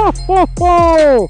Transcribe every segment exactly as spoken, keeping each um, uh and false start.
ho, ho.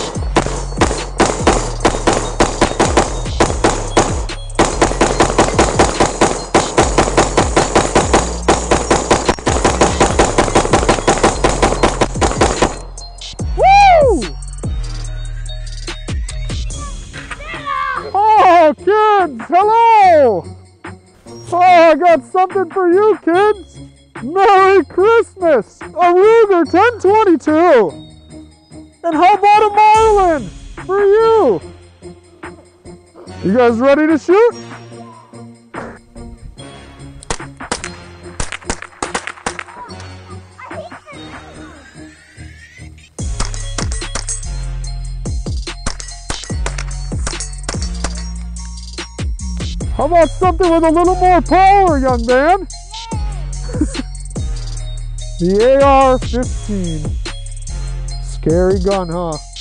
Oh, kids, hello! Oh, I got something for you, kids! Merry Christmas! A Ruger ten twenty-two! And how about a Marlin for you? You guys ready to shoot? How about something with a little more power, young man? The A R fifteen. Scary gun, huh?